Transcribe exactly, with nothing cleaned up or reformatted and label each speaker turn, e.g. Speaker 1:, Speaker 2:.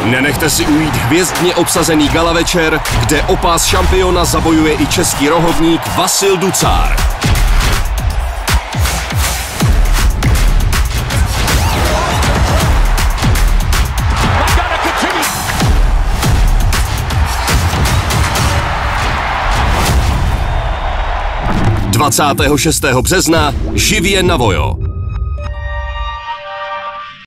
Speaker 1: Nenechte si ujít hvězdně obsazený gala večer, kde o pás šampiona zabojuje i český rohovník Vasil Ducár. dvacátého šestého března živě na Vojo.